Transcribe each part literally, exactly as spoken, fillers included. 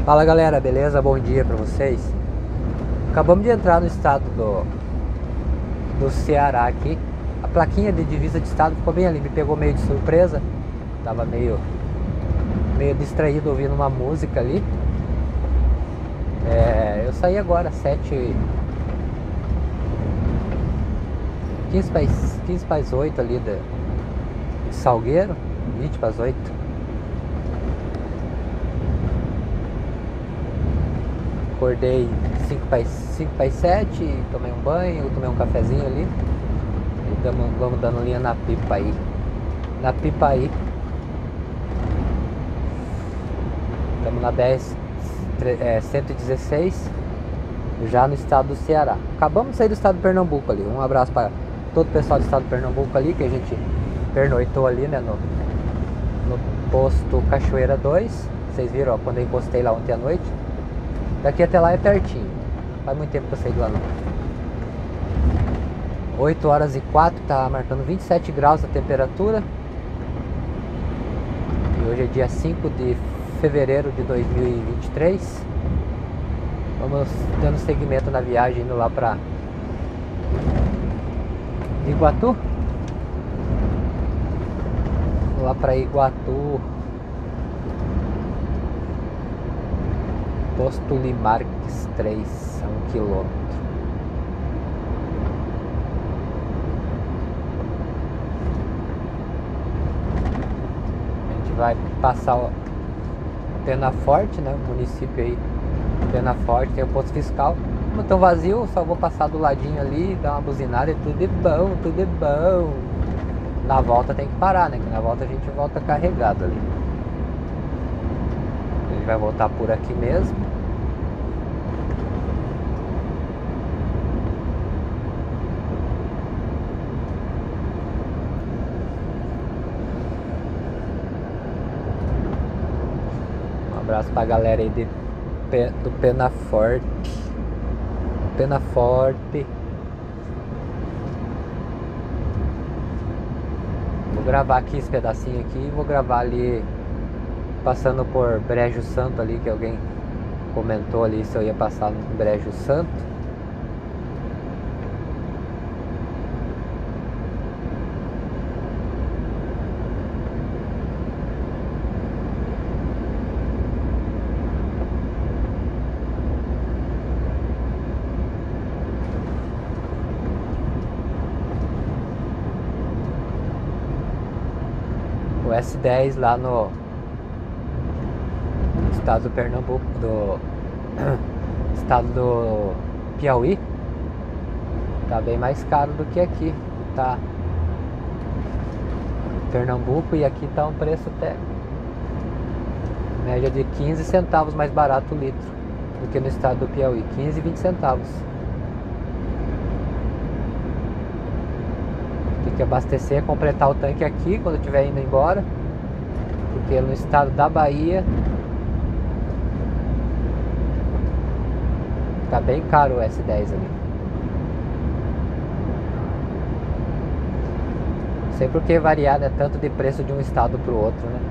Fala galera, beleza? Bom dia pra vocês. Acabamos de entrar no estado do, do Ceará aqui. A plaquinha de divisa de estado ficou bem ali, me pegou meio de surpresa. Tava meio, meio distraído ouvindo uma música ali. É, eu saí agora, sete... quinze para as oito ali de, de Salgueiro, vinte para as oito. Acordei cinco para as sete, tomei um banho, tomei um cafezinho ali. E damos, vamos dando linha na pipa aí. Na pipa aí. Estamos na B R cento e dezesseis, já no estado do Ceará. Acabamos de sair do estado do Pernambuco ali. Um abraço para todo o pessoal do estado do Pernambuco ali, que a gente pernoitou ali, né, no, no posto Cachoeira dois. Vocês viram, ó, quando eu encostei lá ontem à noite. Daqui até lá é pertinho. Faz muito tempo que eu saí de lá não. oito horas e quatro, tá marcando vinte e sete graus a temperatura. E hoje é dia cinco de fevereiro de dois mil e vinte e três. Vamos dando seguimento na viagem, indo lá pra Iguatu. Vamos lá pra Iguatu. Posto Limarques três, a um quilômetro. A gente vai passar o Penaforte, né? O município aí, Penaforte, tem o posto fiscal. Não tão vazio, só vou passar do ladinho ali, dar uma buzinada e tudo é bom, tudo é bom. Na volta tem que parar, né? Que na volta a gente volta carregado ali. A gente vai voltar por aqui mesmo. Um abraço pra galera aí de, do Penaforte. Penaforte. Vou gravar aqui esse pedacinho aqui e vou gravar ali passando por Brejo Santo ali, que alguém comentou ali se eu ia passar no Brejo Santo. O S dez lá no, no estado do Pernambuco, do estado do Piauí, tá bem mais caro do que aqui, tá? Pernambuco, e aqui tá um preço até média de quinze centavos mais barato o litro do que no estado do Piauí, quinze, vinte centavos. Tem que abastecer, completar o tanque aqui quando estiver indo embora, porque no estado da Bahia tá bem caro o S dez ali. Não sei por que variar, né, tanto de preço de um estado para o outro, né?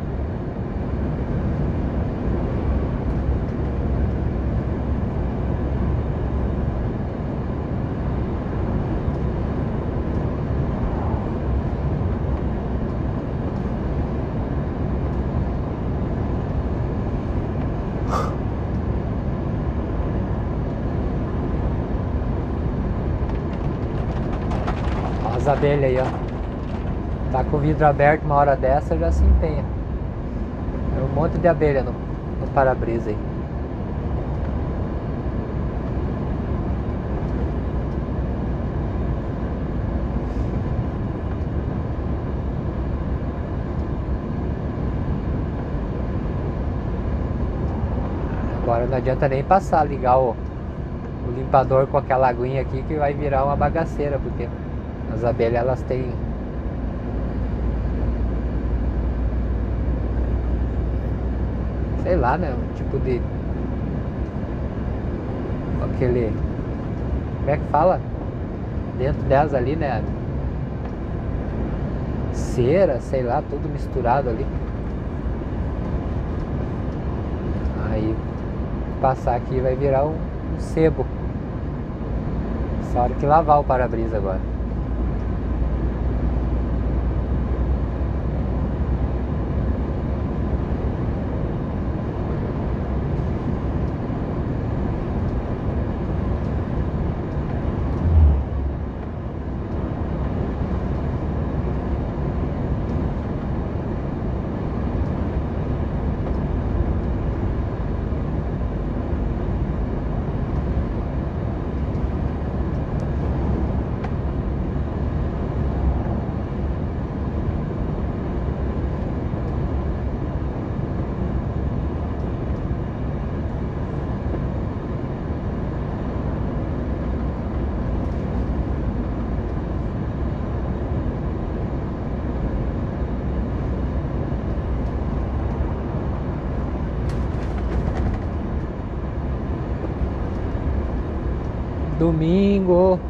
As abelhas aí, ó. Tá com o vidro aberto uma hora dessa, já se empenha. É um monte de abelha no, no para-brisa aí. Agora não adianta nem passar, ligar o, o limpador com aquela aguinha aqui, que vai virar uma bagaceira, porque as abelhas, elas têm sei lá, né, um tipo de aquele, como é que fala, dentro delas ali, né, cera, sei lá, tudo misturado ali. Aí passar aqui vai virar um, um sebo. Só hora que lavar o para-brisa agora. Domingo.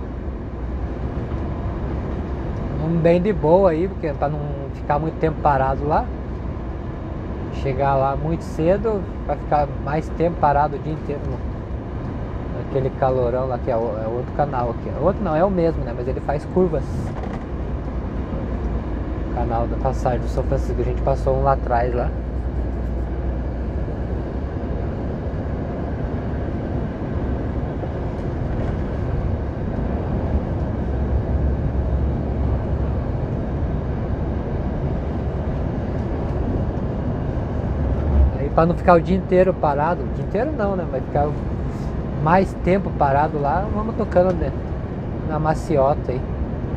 Vamos bem de boa aí, porque para não ficar muito tempo parado lá. Chegar lá muito cedo, vai ficar mais tempo parado o dia inteiro no, naquele calorão lá, que é, o, é outro canal aqui. Outro não, é o mesmo, né? Mas ele faz curvas. O canal da passagem do São Francisco, a gente passou um lá atrás lá. Para não ficar o dia inteiro parado, o dia inteiro não, né? Vai ficar mais tempo parado lá, vamos tocando, né? Na maciota aí.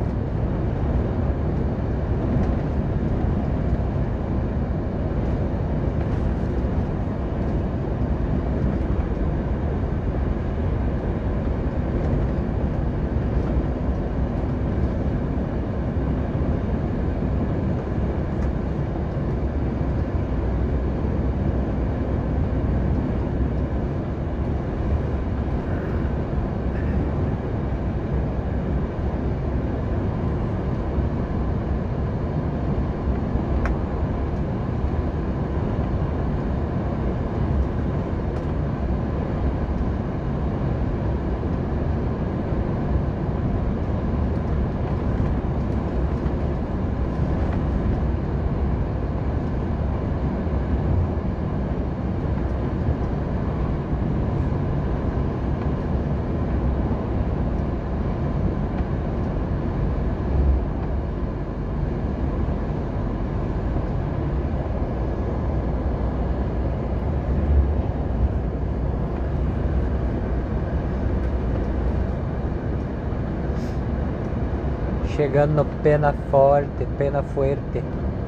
Chegando no Pena Forte, Pena Fuerte.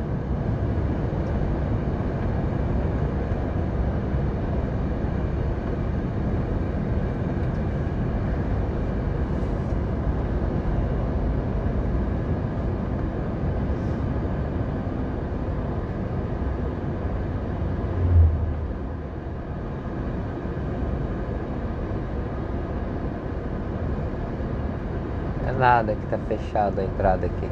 É nada que tá fechado a entrada aqui.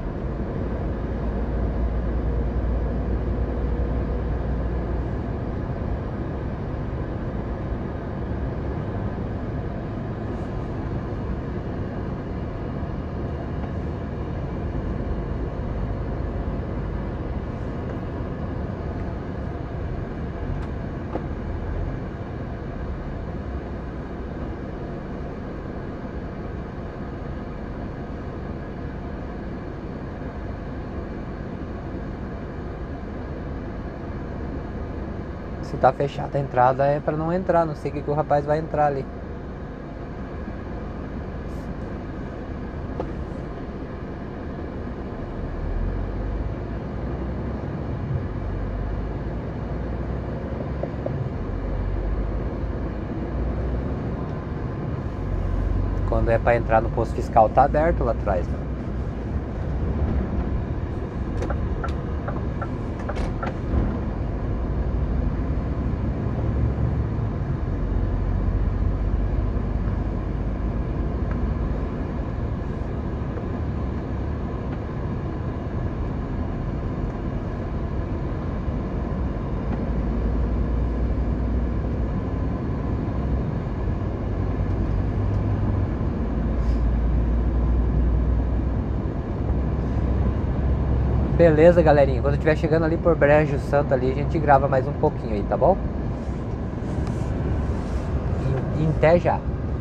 Se tá fechada a entrada é pra não entrar, não sei o que, que o rapaz vai entrar ali. Quando é pra entrar no posto fiscal tá aberto lá atrás, né? Beleza, galerinha. Quando eu estiver chegando ali por Brejo Santo ali, a gente grava mais um pouquinho aí, tá bom? E, e até já.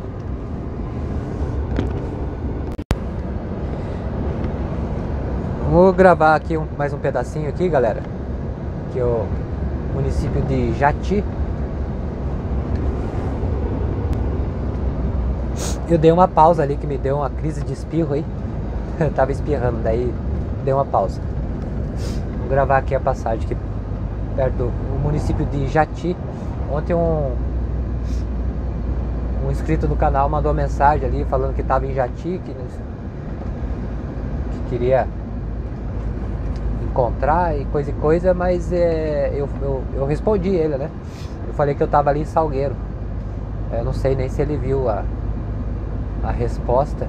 Vou gravar aqui um, mais um pedacinho aqui, galera. Que é o município de Jati. Eu dei uma pausa ali, que me deu uma crise de espirro aí. Eu tava espirrando, daí dei uma pausa. Vou gravar aqui a passagem aqui perto do município de Jati. Ontem um um inscrito do canal mandou uma mensagem ali falando que estava em Jati, que, que queria encontrar e coisa e coisa, mas é, eu, eu, eu respondi ele, né? Eu falei que eu tava ali em Salgueiro. Eu não sei nem se ele viu a, a resposta.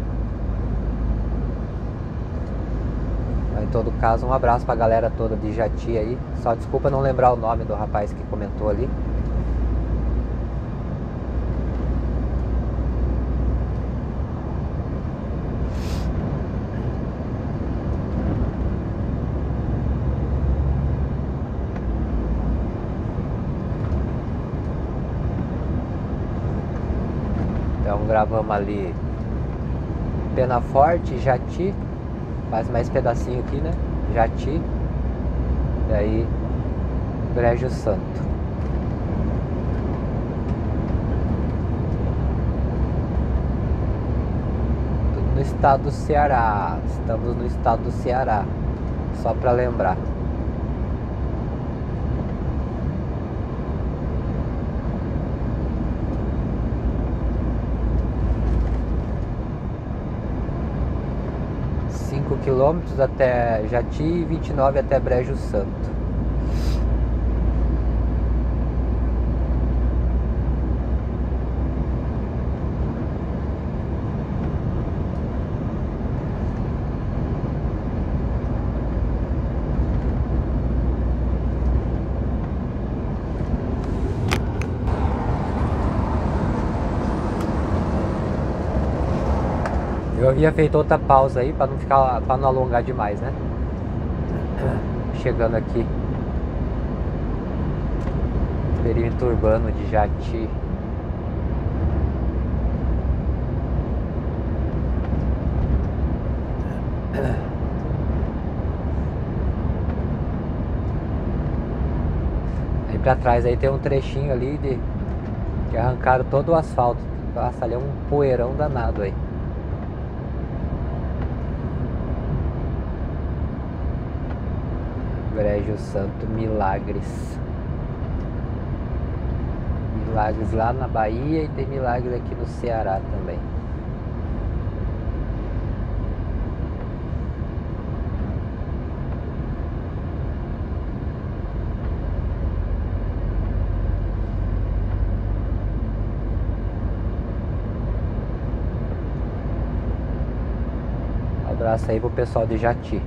Em todo caso, um abraço pra galera toda de Jati aí. Só desculpa não lembrar o nome do rapaz que comentou ali. Então gravamos ali Penaforte, Jati, faz mais pedacinho aqui, né? Jati, e aí Brejo Santo. Tudo no estado do Ceará, estamos no estado do Ceará, só para lembrar. cinco quilômetros até Jati e vinte e nove até Brejo Santo. Eu havia feito outra pausa aí para não ficar, para não alongar demais, né? Chegando aqui, perímetro urbano de Jati. Aí pra trás aí tem um trechinho ali de que arrancaram todo o asfalto. Nossa, ali é um poeirão danado aí. Brejo Santo, Milagres. Milagres lá na Bahia e tem Milagres aqui no Ceará também. Um abraço aí pro pessoal de Jati.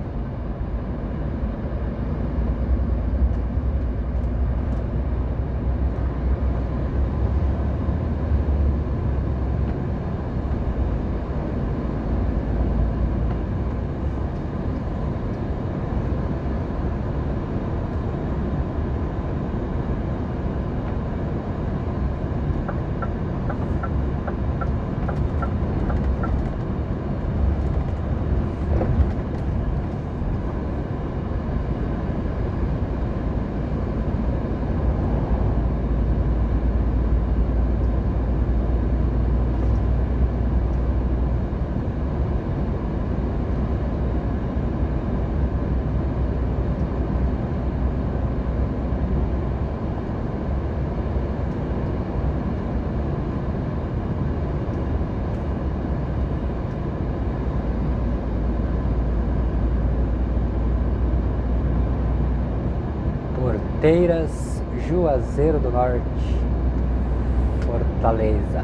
Porteiras, Juazeiro do Norte, Fortaleza.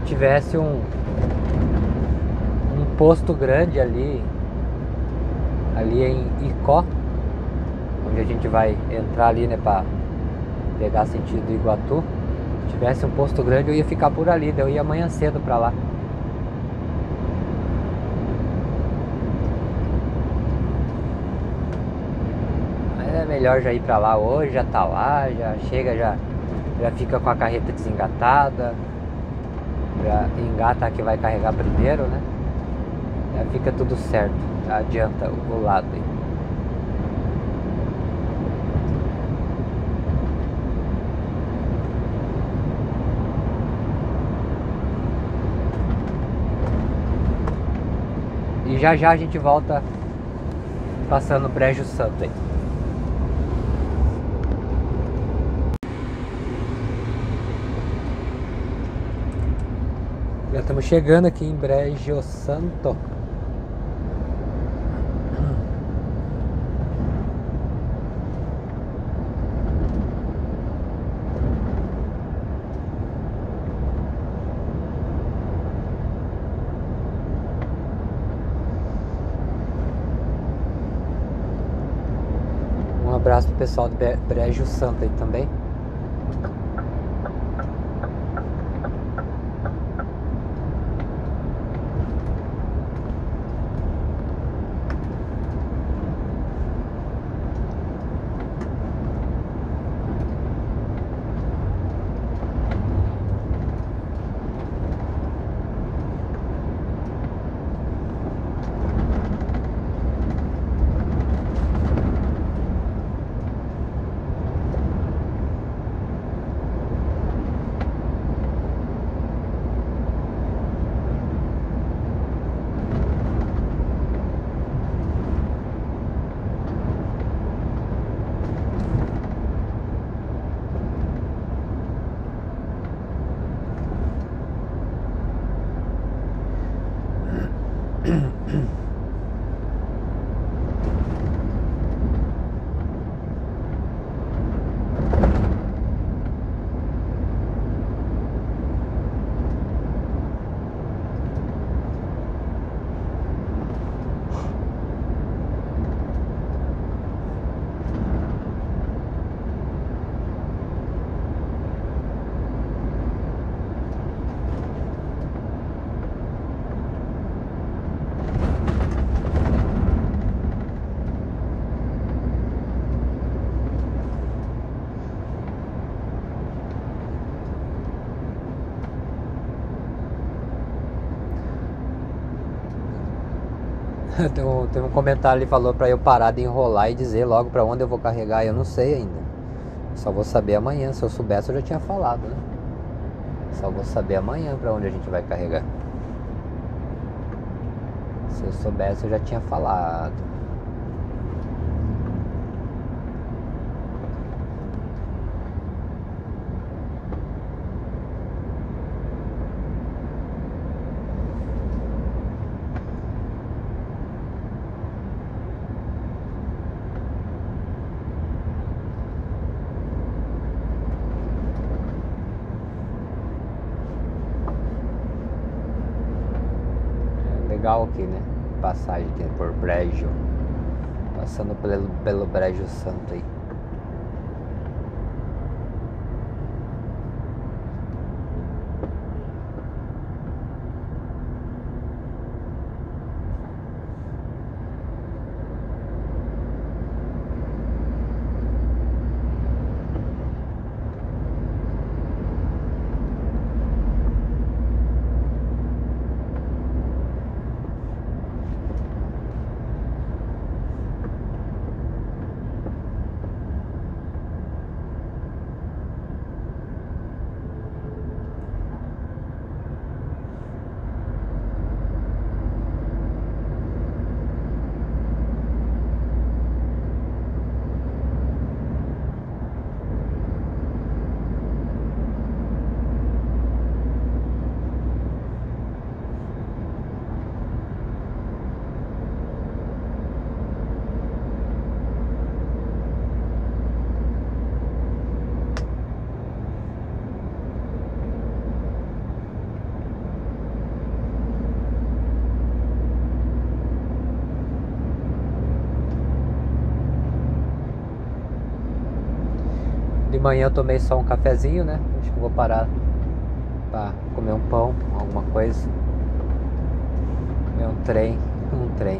tivesse um um posto grande ali ali em Icó, onde a gente vai entrar ali, né, para pegar sentido Iguatu. Se tivesse um posto grande, eu ia ficar por ali, daí eu ia amanhã cedo para lá. Mas é melhor já ir para lá hoje, já tá lá, já chega, já já fica com a carreta desengatada, já engata a que vai carregar primeiro, né? Já fica tudo certo, já adianta o lado aí. E já já a gente volta passando o Brejo Santo aí. Já estamos chegando aqui em Brejo Santo. Um abraço pro pessoal do Brejo Santo aí também. Tem um, tem um comentário ali, falou pra eu parar de enrolar e dizer logo pra onde eu vou carregar. Eu não sei ainda. Só vou saber amanhã. Se eu soubesse, eu já tinha falado, né? Só vou saber amanhã pra onde a gente vai carregar. Se eu soubesse, eu já tinha falado. Legal aqui, né? Passagem aqui por Brejo. Passando pelo, pelo Brejo Santo aí. manhã eu tomei só um cafezinho, né? Acho que eu vou parar pra comer um pão, alguma coisa. Comer um trem, um trem.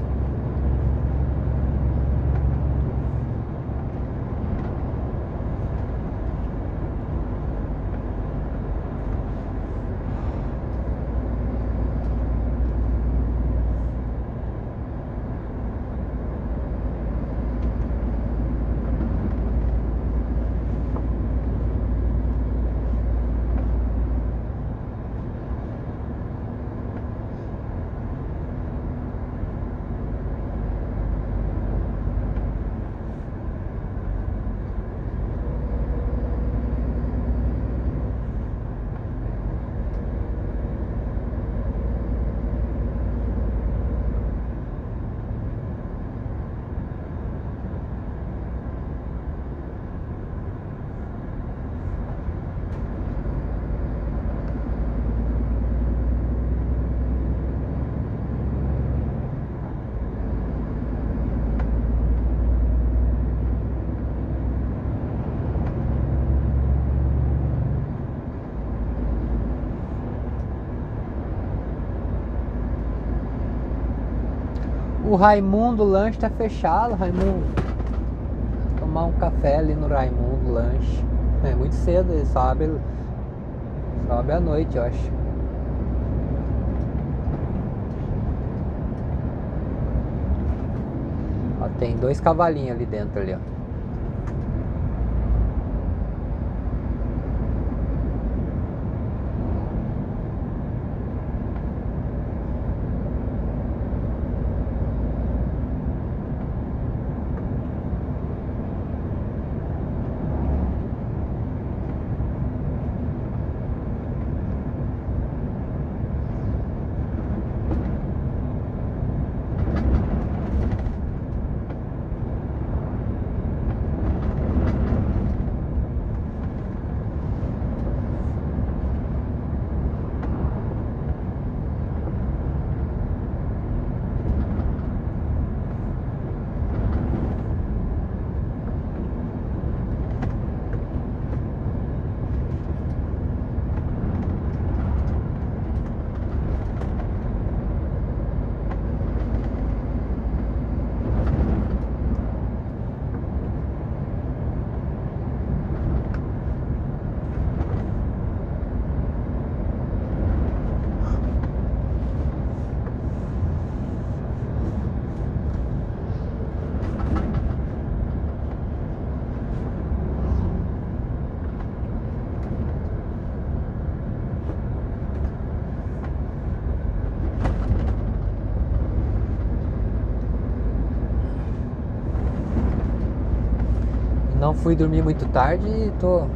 O Raimundo Lanche tá fechado, Raimundo. Tomar um café ali no Raimundo Lanche. É muito cedo, ele só abre, só abre à noite, eu acho. Ó, tem dois cavalinhos ali dentro ali, ó. Não fui dormir muito tarde e tô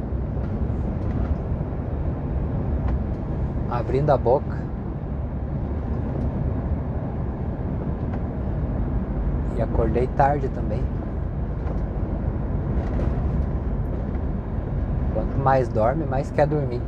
abrindo a boca. E acordei tarde também. Quanto mais dorme, mais quer dormir.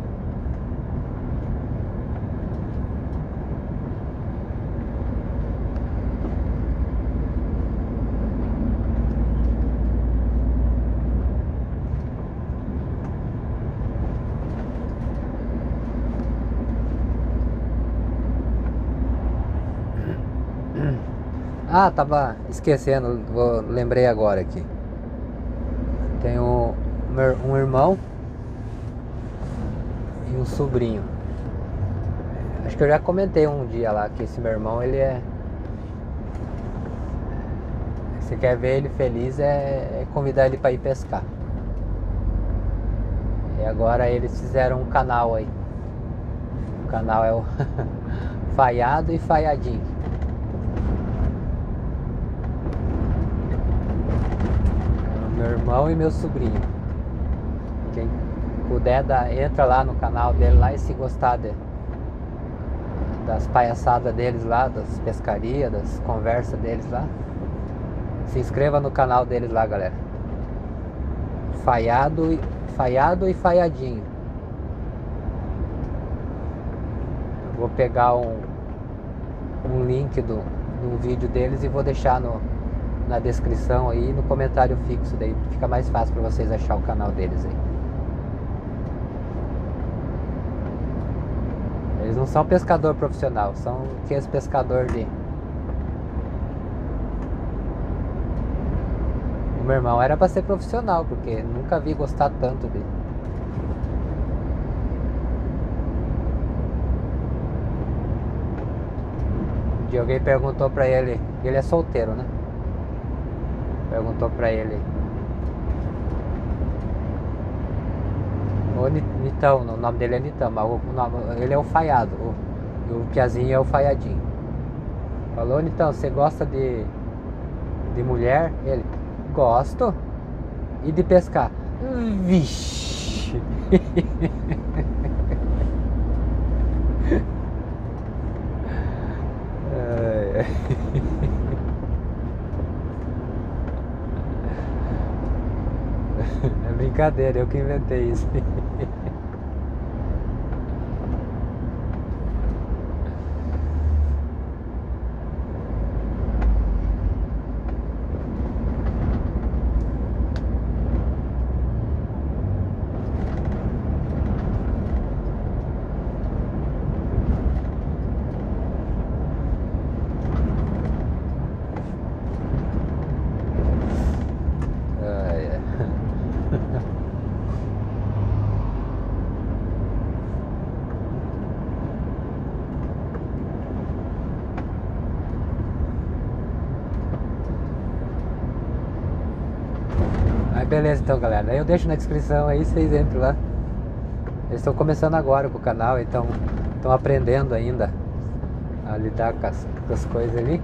Ah, tava esquecendo, vou, lembrei agora aqui. Tenho um irmão e um sobrinho. Acho que eu já comentei um dia lá que esse meu irmão, ele é... Você quer ver ele feliz, é, é convidar ele para ir pescar. E agora eles fizeram um canal aí. O canal é o Faiado e Faiadinho. Meu irmão e meu sobrinho. Quem puder, dar, entra lá no canal dele lá, e se gostar de, das palhaçadas deles lá, das pescarias, das conversas deles lá, se inscreva no canal deles lá, galera. Faiado, Faiado e Faiadinho. Eu vou pegar um, um link do, do vídeo deles e vou deixar no, na descrição aí, no comentário fixo, daí fica mais fácil para vocês achar o canal deles aí. Eles não são pescador profissional, são aqueles pescador de... O meu irmão era para ser profissional, porque nunca vi gostar tanto dele. Um dia alguém perguntou pra ele, ele é solteiro, né? Perguntou pra ele: ô Nitão, o nome dele é Nitão, mas o nome, ele é o Faiado, o, o Piazinho é o Faiadinho. Falou: Nitão, você gosta de, de mulher? Ele: gosto. E de pescar? Vixe. É brincadeira, eu que inventei isso. Beleza, então, galera, eu deixo na descrição aí, vocês entram lá. Eles estão começando agora com o canal, então estão aprendendo ainda a lidar com as, com as coisas ali.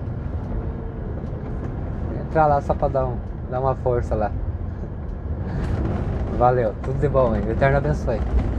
Entrar lá só pra dar, um, dar uma força lá. Valeu, tudo de bom, hein? O Eterno abençoe.